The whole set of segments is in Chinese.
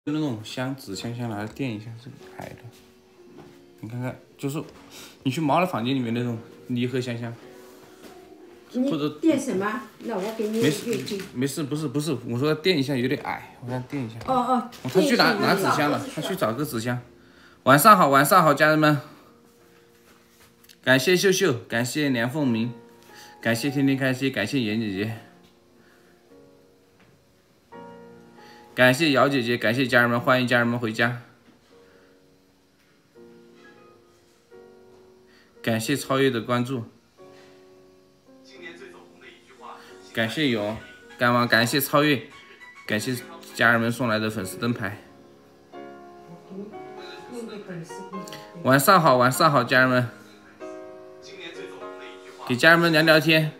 那种纸箱拿来垫一下这个矮的，你看看，就是你去猫的房间里面那种礼盒箱，或者垫什么？那我给你没事，不是，我说垫一下有点矮，我让垫一下。 哦， 他去拿纸箱了，他去找个纸箱。晚上好，家人们。感谢秀秀，感谢梁凤鸣，感谢天天开心，感谢严姐姐，感谢姚姐姐，感谢家人们，欢迎家人们回家。感谢超越的关注，感谢勇，感谢超越，感谢家人们送来的粉丝灯牌。晚上好，家人们。给家人们聊聊天。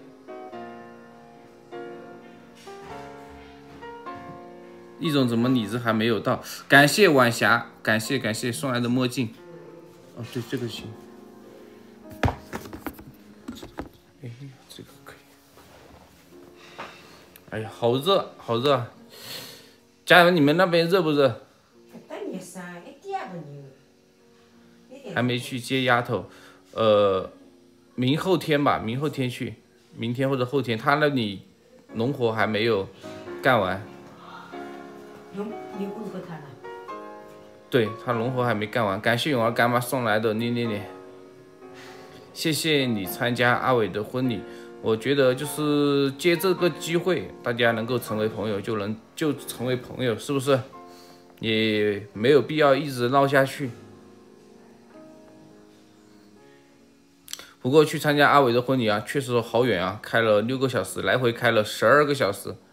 一种怎么李子还没有到？感谢晚霞，感谢送来的墨镜。哦，对，这个行。哎呀，这个可以。哎呀，好热，好热！家人们，你们那边热不热？还没去接丫头，明后天吧，明后天去，明天或者后天。他那里农活还没有干完。对，他农活还没干完。感谢勇儿干妈送来的捏，谢谢你参加阿伟的婚礼。我觉得就是借这个机会，大家能够成为朋友就成为朋友，是不是？也没有必要一直闹下去。不过去参加阿伟的婚礼啊，确实好远啊，开了6个小时，来回开了12个小时。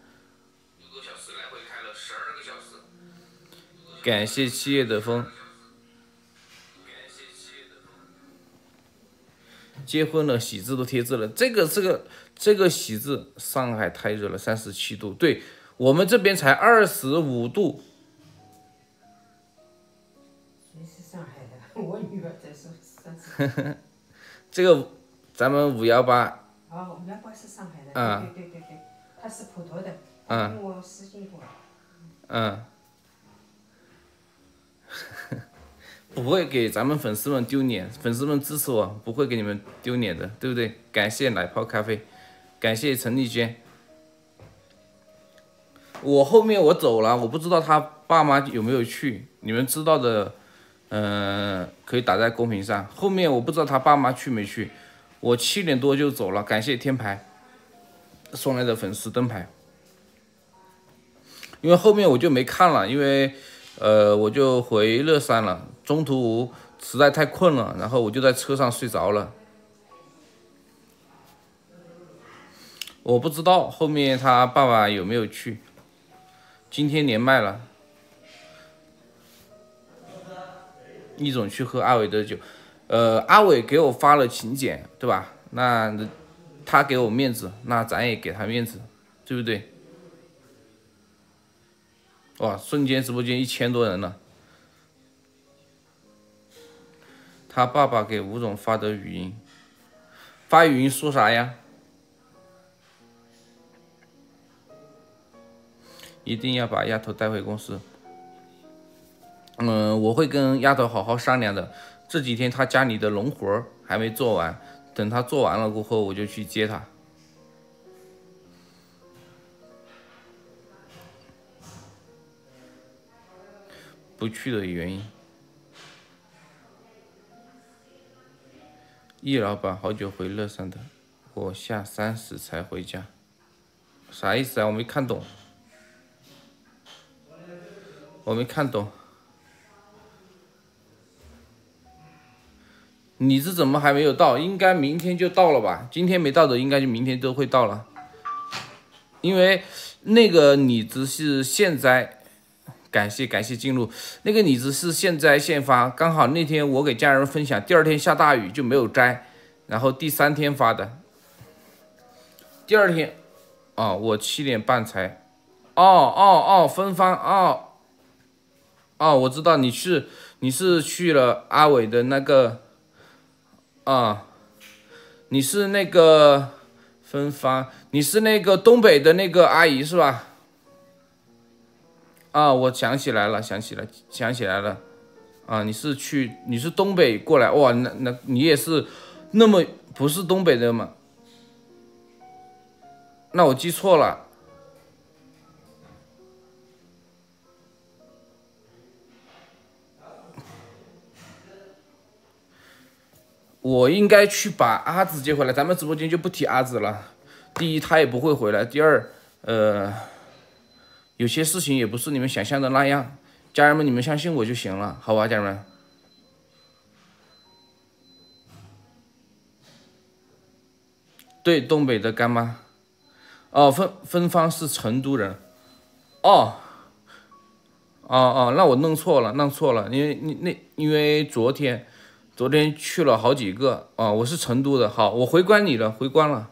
感谢七月的风。结婚了，喜字都贴字了。这个喜字，上海太热了，37度。对，我们这边才25度。 谁是上海的？我女儿在说30度。 这个咱们518。 哦，518是上海的。对，他是普陀的，他跟我私信过。 不会给咱们粉丝们丢脸，粉丝们支持我，不会给你们丢脸的，对不对？感谢奶泡咖啡，感谢陈丽娟。我后面我走了，我不知道他爸妈有没有去，你们知道的，可以打在公屏上。后面我不知道他爸妈去没去，我7点多就走了。感谢天牌送来的粉丝灯牌，因为后面我就没看了，因为我就回乐山了，中途实在太困了，然后我就在车上睡着了。我不知道后面他爸爸有没有去，今天连麦了。一种去喝阿伟的酒，阿伟给我发了请柬，对吧？那他给我面子，那咱也给他面子，对不对？哇，瞬间直播间1000多人了。他爸爸给吴总发的语音，发语音说啥呀？一定要把丫头带回公司。我会跟丫头好好商量的。这几天他家里的农活还没做完，等他做完了过后，我就去接他。不去的原因，易老板好久回乐山的，我下30才回家，啥意思啊？我没看懂，你这怎么还没有到？应该明天就到了吧？今天没到的，应该就明天都会到了。因为那个李子是现摘，感谢进入。那个李子是现摘现发，刚好那天我给家人分享，第2天下大雨就没有摘，然后第3天发的。第2天，我7点半才，芬芳，我知道你是去了阿伟的那个。你是那个芬芳，你是那个东北的那个阿姨是吧？ 啊，我想起来了，想起来了。啊，你是东北过来哇？那你也是那么不是东北的吗？那我记错了。我应该去把阿紫接回来，咱们直播间就不提阿紫了。第一，他也不会回来；第二，有些事情也不是你们想象的那样。家人们，你们相信我就行了，好吧，家人们。对，东北的干妈。哦，芬芳是成都人。哦，那我弄错了，因为昨天去了好几个啊，我是成都的。好，我回关你了，回关了。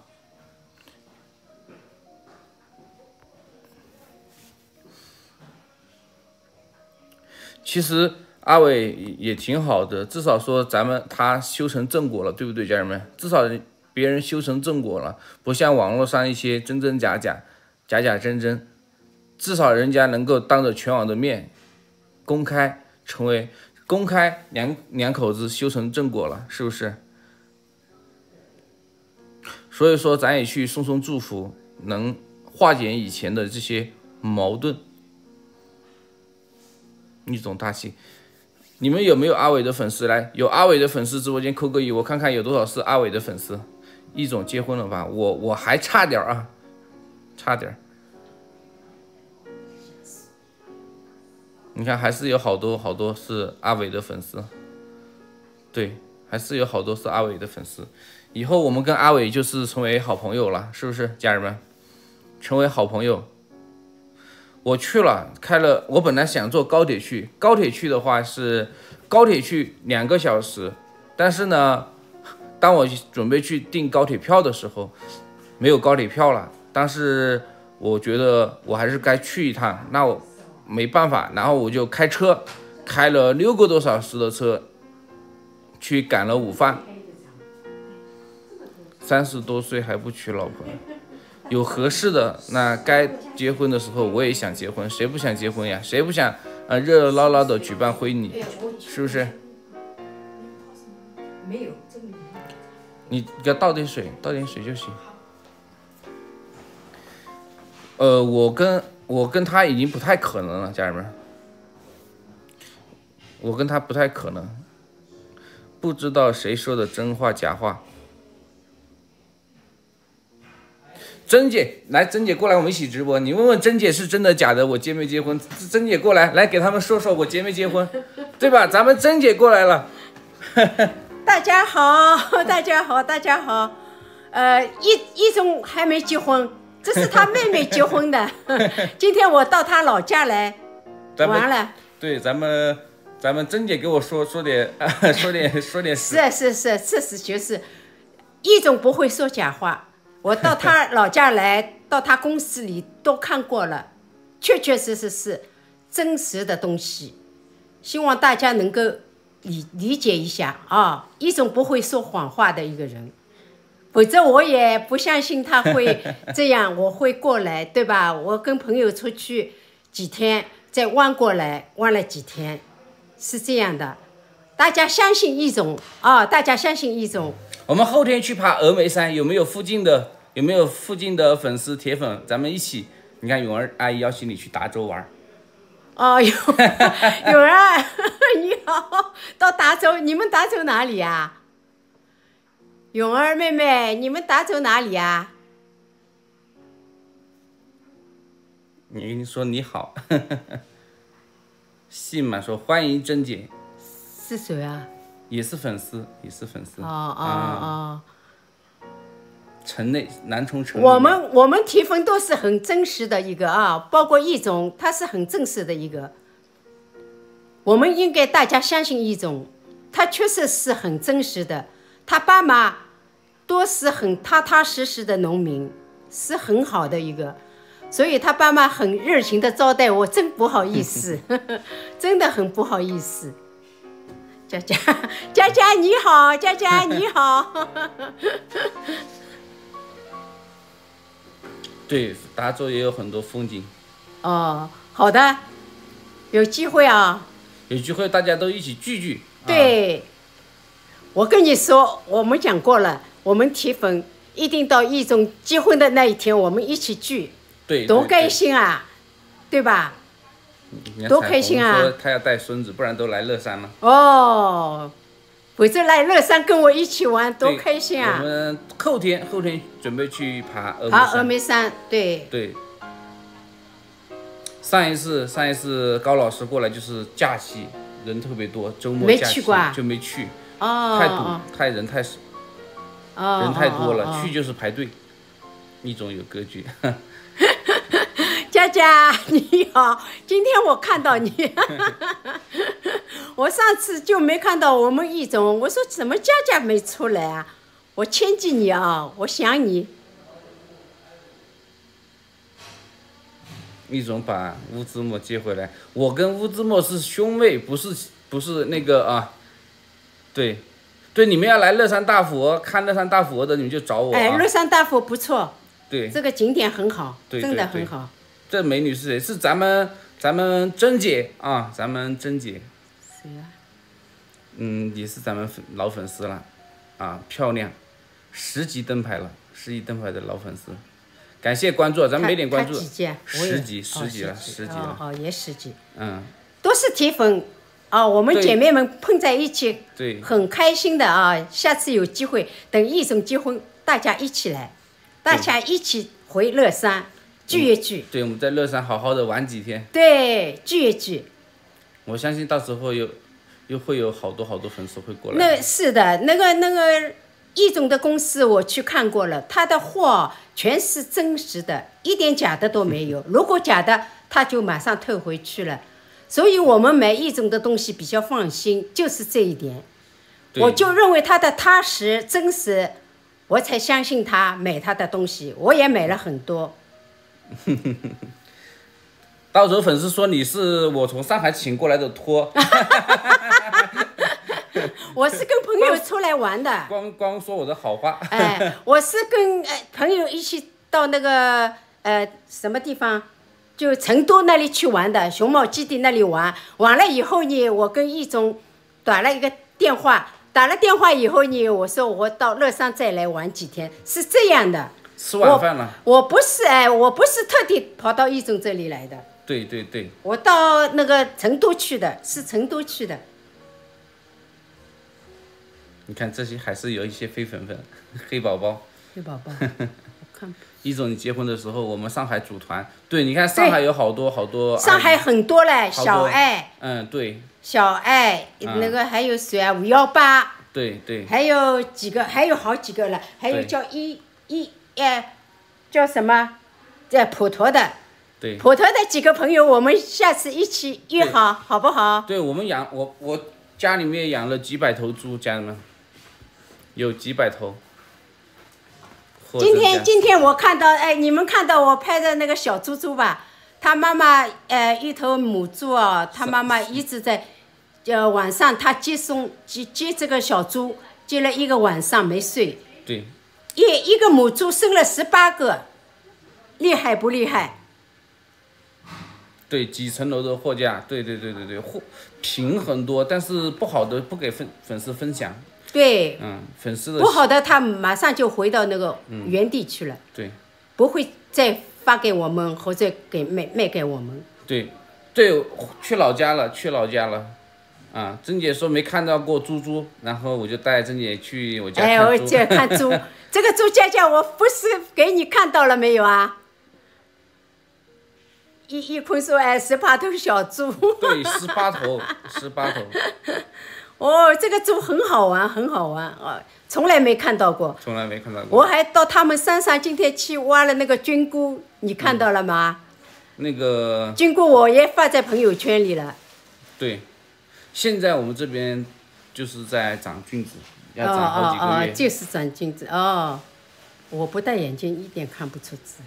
其实阿伟也挺好的，至少说他修成正果了，对不对，家人们？至少别人修成正果了，不像网络上一些真真假假、假假真真。至少人家能够当着全网的面公开两口子修成正果了，是不是？所以说咱也去送送祝福，能化解以前的这些矛盾。一种大气。你们有没有阿伟的粉丝？来，有阿伟的粉丝直播间扣个一，我看看有多少是阿伟的粉丝。一种结婚了吧？我还差点啊，差点。你看，还是有好多是阿伟的粉丝。对，还是有好多是阿伟的粉丝。以后我们跟阿伟就是成为好朋友了，是不是，家人们？成为好朋友。我去了，我本来想坐高铁去，高铁去的话是高铁去2个小时，但是呢，当我准备去订高铁票的时候，没有高铁票了。但是我觉得我还是该去一趟，那我没办法，然后我就开车，开了6个多小时的车，去赶了午饭。30多岁还不娶老婆。有合适的，那该结婚的时候我也想结婚，谁不想结婚呀？谁不想热热闹闹的举办婚礼，是不是？没有，你给他倒点水就行。我跟他已经不太可能了，家人们，我跟他不太可能，不知道谁说的真话假话。珍姐来，珍姐过来，我们一起直播。你问问珍姐是真的假的，我结没结婚？珍姐过来，来给他们说说我结没结婚，对吧？咱们珍姐过来了。 大家好，大家好，大家好。一中还没结婚，这是他妹妹结婚的。今天我到他老家来玩了。 对，咱们珍姐给我说点是，就是一中不会说假话。我到他老家来，到他公司里都看过了，确实是真实的东西，希望大家能够理解一下啊。一种不会说谎话的一个人，否则我也不相信他会这样。我会过来，对吧？我跟朋友出去几天，再弯过来，弯了几天，是这样的。大家相信一种啊，大家相信一种。 我们后天去爬峨眉山，有没有附近的粉丝铁粉？咱们一起，你看永儿阿姨邀请你去达州玩。 哦，永儿你好，到达州，你们达州哪里呀？永儿妹妹，你们达州哪里呀？ 你说你好，信嘛说欢迎珍姐。 是谁啊？ 也是粉丝。 哦。 南充城。 我们提分都是很真实的一个啊，包括一种，他是很正式的一个。我们应该大家相信一种，他确实是很真实的。他爸妈都是很踏踏实实的农民，是很好的一个，所以他爸妈很热情的招待我，真不好意思，真的很不好意思。佳佳你好，佳佳你好。 对，达州也有很多风景。 哦，好的， 有机会啊。 有机会大家都一起聚聚。 对，我跟你说，我们讲过了，我们铁粉一定到易总结婚的那一天，我们一起聚， 对， 多开心啊，对吧？多开心啊！ 说他要带孙子，不然都来乐山了。 哦，否则来乐山跟我一起玩，多开心啊！ 我们后天准备去爬峨眉山。 对。 对。上一次高老师过来就是假期，人特别多，周末假期就没去。 哦。 太堵，人太少。人太多了，去就是排队。一种有格局。 佳佳你好，今天我看到你，我上次就没看到我们易总，我说怎么佳佳没出来啊？我牵记你啊，我想你。 易总把乌兹莫接回来，我跟乌兹莫是兄妹，不是那个啊，对，你们要来乐山大佛看乐山大佛的，你们就找我。 哎，乐山大佛不错， 对， 这个景点很好， 对真的很好。 这美女是谁？是咱们珍姐啊，咱们珍姐。 谁啊？ 也是咱们老粉丝了，啊，漂亮，10级灯牌了，10级灯牌的老粉丝，感谢关注，咱们没点关注。 他几级 ？10级了，10级了。 哦，也10级。 都是铁粉，我们姐妹们碰在一起， 对， 很开心的啊！下次有机会，等易总结婚，大家一起来，大家一起回乐山。聚一聚， 对，我们在乐山好好的玩几天。 对，聚一聚。 我相信到时候又会有好多粉丝会过来。 那是的，那个易总的公司我去看过了，他的货全是真实的，一点假的都没有。如果假的，他就马上退回去了。所以我们买易总的东西比较放心，就是这一点。我就认为他的踏实真实，我才相信他买他的东西。我也买了很多。 到时候粉丝说你是我从上海请过来的托。 我是跟朋友出来玩的。 光说我的好话。 我是跟朋友一起到那个什么地方，就成都那里去玩的，熊猫基地那里玩。完了以后呢，我跟易总打了一个电话，打了电话以后呢，我说我到乐山再来玩几天，是这样的。 吃晚饭了。 我不是特地跑到易总这里来的。 对。 我到那个成都去的，是成都去的。 你看这些还是有一些黑粉，黑宝宝。 我看。 易总，你结婚的时候，我们上海组团。对，你看上海有好多。 上海很多嘞，小爱。 对。 小爱，那个还有谁啊？518。 对。 还有几个，还有好几个了，还有叫叫什么？普陀的。 对。 普陀的几个朋友，我们下次一起约好，好不好？ 对，我们我家里面养了几百头猪，家人们，有几百头。 今天我看到，你们看到我拍的那个小猪猪吧？他妈妈一头母猪啊，他妈妈一直在，晚上他接这个小猪，接了1个晚上没睡。 对。 一个母猪生了18个，厉害不厉害？ 对，几层楼的货架，对，货品很多，但是不好的不给粉丝分享。 对。 粉丝的不好的他马上就回到那个原地去了。 对。 不会再发给我们或者卖给我们。 对，去老家了。珍姐说没看到过猪，然后我就带珍姐去我家看猪。 我就看猪，这个猪佳佳，我不是给你看到了没有啊？一坤说18头小猪。 对，18头。 这个猪很好玩从来没看到过。我还到他们山上今天去挖了那个菌菇，你看到了吗？ 那个菌菇我也发在朋友圈里了。 对，现在我们这边就是在长菌子，要长好几个月。 就是长菌子我不戴眼镜，一点看不出字。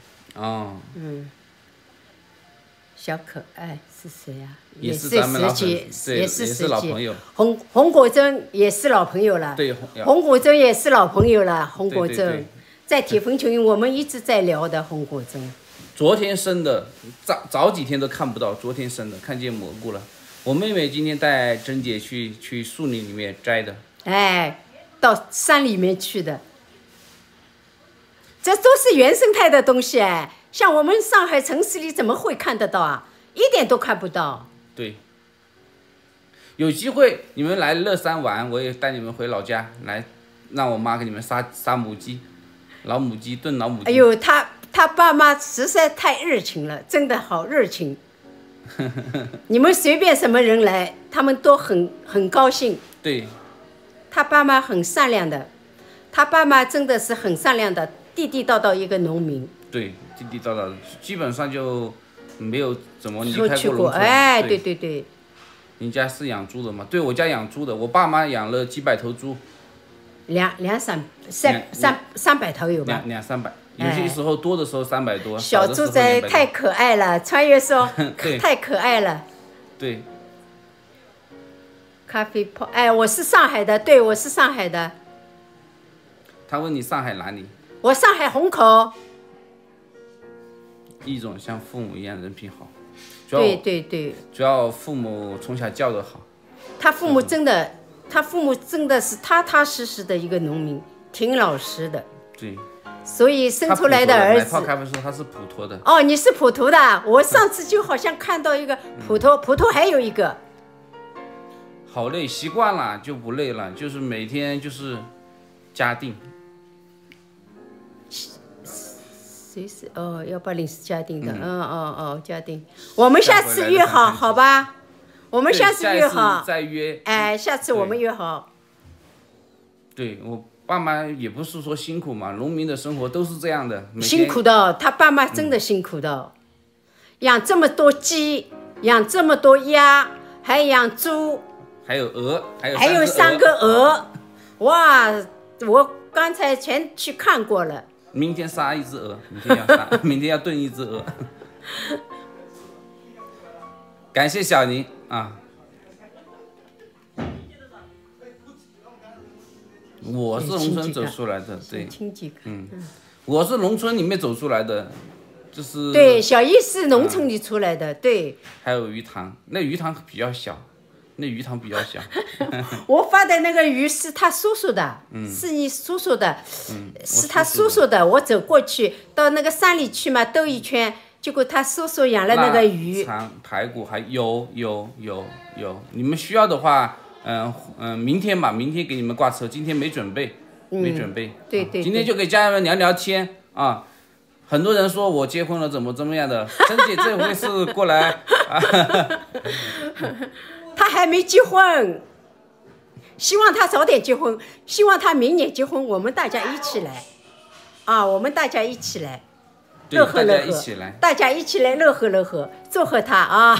小可爱是谁呀？ 也是咱们老粉丝， 也是老朋友。 洪国珍也是老朋友了。 对， 洪国珍也是老朋友了。洪国珍在铁粉群，我们一直在聊的。洪国珍昨天生的，早几天都看不到，昨天生的看见蘑菇了。我妹妹今天带珍姐去树林里面摘的， 哎，到山里面去的，这都是原生态的东西哎。像我们上海城市里怎么会看得到啊？一点都看不到。 对，有机会你们来乐山玩，我也带你们回老家来，让我妈给你们杀母鸡，老母鸡炖老母鸡。 哎呦，他爸妈实在太热情了，真的好热情。你们随便什么人来，他们都很高兴。 对， 他爸妈很善良的，他爸妈真的是很善良的，地地道道一个农民。 对，地地道道的，基本上就没有怎么离开出去过， 过农村。 哎，对对对。 您家是养猪的吗？对，我家养猪的，我爸妈养了几百头猪， 三百头有吧？ 两三百，有些时候多的时候300多。 小猪仔太可爱了，穿越说太可爱了。 对。 咖啡泡，哎，我是上海的，对，我是上海的。 他问你上海哪里？ 我上海虹口。 一种像父母一样人品好。 对对对。 主要父母从小教得好。 他父母真的是踏踏实实的一个农民，挺老实的。 对。 所以生出来的儿子。 奶泡咖啡说他是普陀的。 哦，你是普陀的，我上次就好像看到一个普陀还有一个。 好累，习惯了就不累了，就是每天就是嘉定。 谁是180是嘉定的，嘉定。我们下次约好，好吧？我们下次约好。 再约。 哎，下次我们约好。 对，我爸妈也不是说辛苦嘛，农民的生活都是这样的。 辛苦的，他爸妈真的辛苦的，养这么多鸡，养这么多鸭，还养猪。 还有鹅， 还有3个鹅，哇！我刚才全去看过了。 明天杀一只鹅，明天要杀，明天要炖一只鹅。感谢小宁啊！我是农村走出来的，对，我是农村里面走出来的，就是。 对，小易是农村里出来的，对。 还有鱼塘，那鱼塘比较小。 我发的那个鱼是他叔叔的，是你叔叔的，是他叔叔的。我走过去到那个山里去嘛，兜一圈，结果他叔叔养了那个鱼。 肠排骨还有，你们需要的话，明天吧，明天给你们挂车，今天没准备， 对对。 今天就给家人们聊聊天啊。很多人说我结婚了怎么样的，珍姐这回是过来他还没结婚，希望他早点结婚，希望他明年结婚，我们大家一起来，我们大家一起来，乐呵乐呵，大家一起来乐呵乐呵，祝贺他啊！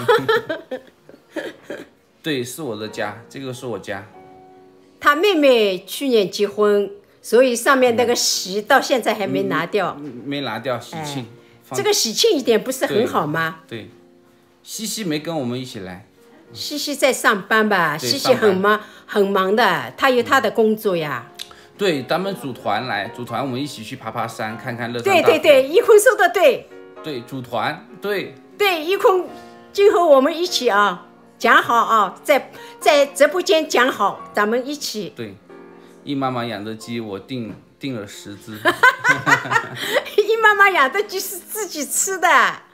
对，是我的家，这个是我家。 他妹妹去年结婚，所以上面那个喜到现在还没拿掉， 没拿掉喜庆。 这个喜庆一点不是很好吗？ 对，西西没跟我们一起来。 西西在上班吧，西西很忙的，他有他的工作呀。 对，咱们组团我们一起去爬山，看看乐山大佛。 对，一坤说的对。 对，组团，对， 一坤，今后我们一起讲好在直播间讲好，咱们一起。 对，易妈妈养的鸡，我订了10只。 易妈妈养的鸡是自己吃的。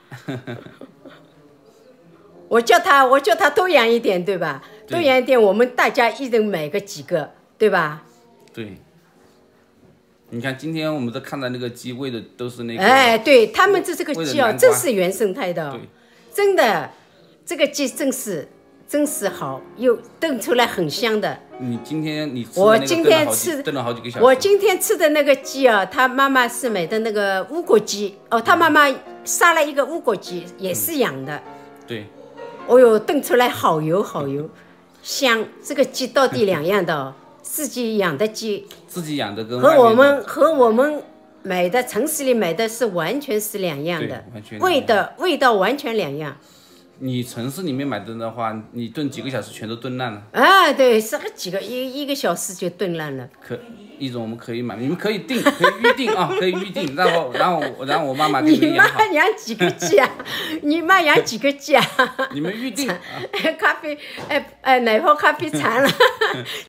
我叫他多养一点，对吧？多养一点，我们大家一人买个几个，对吧？ 对。你看，今天我们都看到那个鸡喂的都是那个。 哎，对他们这个鸡真是原生态的，真的，这个鸡真是好，又炖出来很香的。 你今天我今天炖了好几个小时。 我今天吃的那个鸡他妈妈是买的那个乌骨鸡他妈妈杀了一个乌骨鸡，也是养的。 对。 哦哟，炖出来好油，香！这个鸡到底两样的自己养的鸡， 自己养的跟和我们买的城市里买的是完全是两样的，味道完全两样。 你城市里面买的话，你炖几个小时全都炖烂了。 啊，对，是个几个一个小时就炖烂了。 一种我们可以买，你们可以定，可以预定啊，可以预定，然后我妈妈给你们养好妈。养几个鸡啊？你妈养几个鸡啊？ 你们预定啊。 咖啡，奶泡咖啡馋了，